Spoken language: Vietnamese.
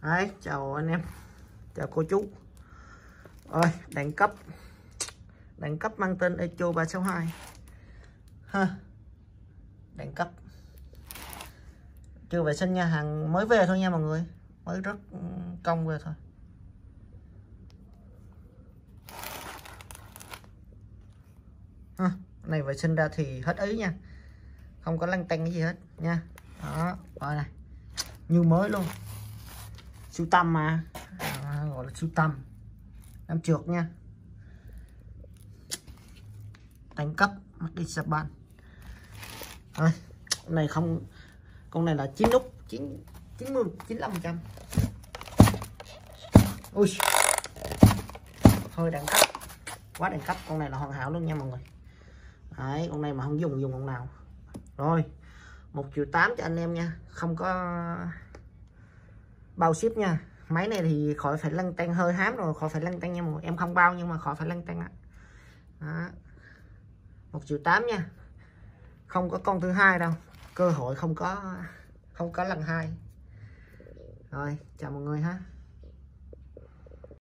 Đấy, chào anh em, chào cô chú. Rồi, đẳng cấp mang tên Echo 362 ha. Đẳng cấp chưa vệ sinh nha, hàng mới về thôi nha mọi người, mới rất công về thôi. Ha, này vệ sinh ra thì hết ý nha, không có lăn tăn cái gì hết nha. Đó, rồi này, như mới luôn, sưu tầm mà, gọi là sưu tầm, em trượt nha. Đẳng cấp Made in Japan. Rồi, này không, con này là 9 nút, 90 95%. Ui, hơi đẳng cấp, quá đẳng cấp, con này là hoàn hảo luôn nha mọi người. Đấy, con này mà không dùng con nào. Rồi 1,8 triệu cho anh em nha, không có bao ship nha. Máy này thì khỏi phải lăn tăn, hơi hám rồi, khỏi phải lăn tăn nha mọi người. Em không bao nhưng mà khỏi phải lăn tăn á. 1,8 triệu nha, không có con thứ hai đâu, cơ hội không có lần hai. Rồi chào mọi người ha.